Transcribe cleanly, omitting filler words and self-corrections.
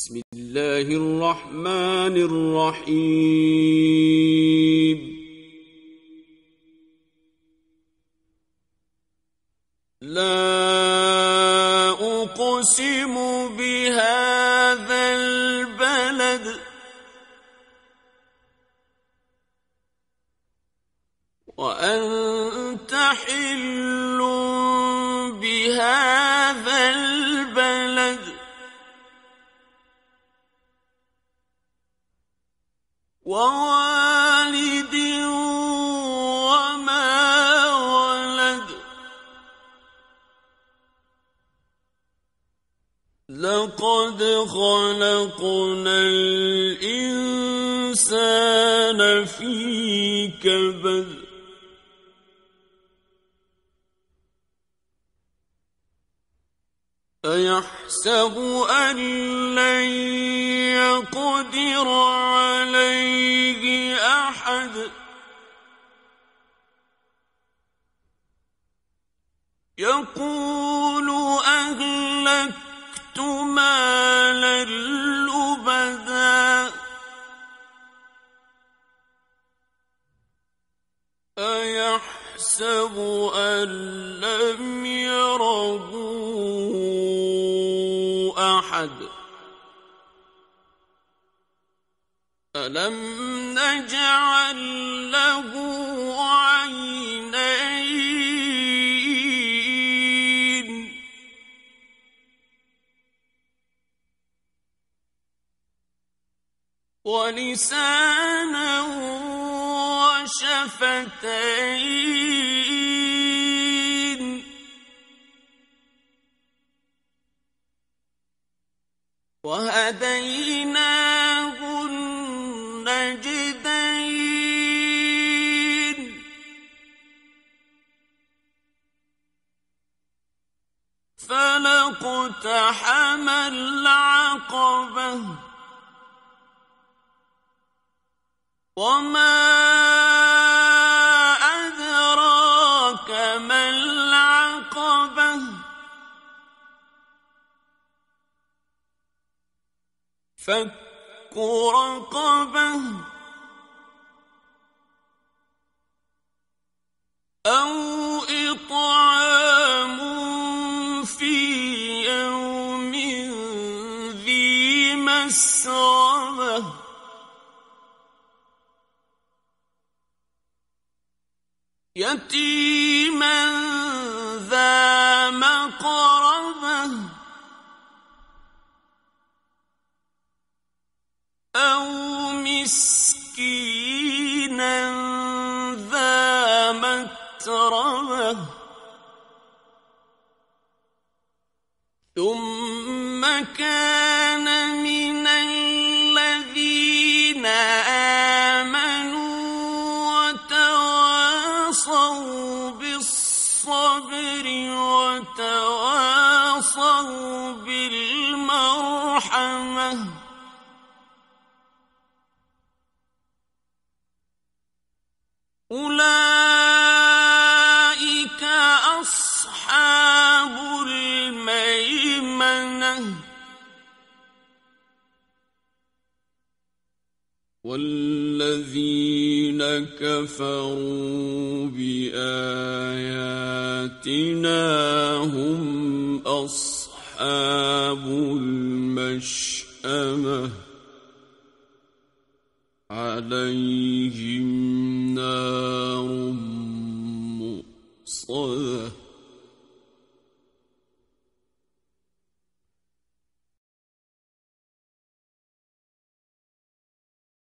بسم الله الرحمن الرحيم. لا أقسم بهذا البلد وأنت حل بهذا البلد ووالد وما ولد. لقد خلقنا الإنسان في كبد. أيحسب أن لن يقدر عليه أحد. يقول أهلكت مالا لبدا. أيحسب أن لم يره أحد. ألم نجعل له عينين ولسانا وشفتين وهديناه النجدين. فلاقتحم العقبة وما أدراك ما العقبة. فك رقبة أو إطعام في يوم ذي مسغبة. يتيما ذا مقربة أو مسكينا ذا متربة. ثم كان من الذين آمنوا وتواصوا بالصبر وتواصوا بالمرحمة. أولئك أصحاب الميمنة. والذين كفروا بآياتنا هم أصحاب المشأمة. عليهم نار مؤصدة.